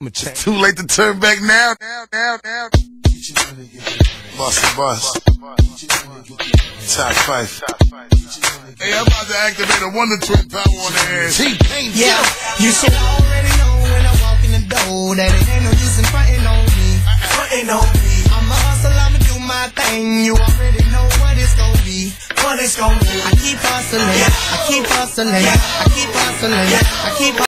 It's too late to turn back now. Bust. Top 5. Hey, I'm about to activate a Wonder Twin power on the ass. Yeah, you should already know when I walk in the door that it ain't no use in frontin' on me. I'm a hustle, I'ma do my thing. You already know what it's gon' be. I keep hustling, I keep hustling, I keep hustling, I keep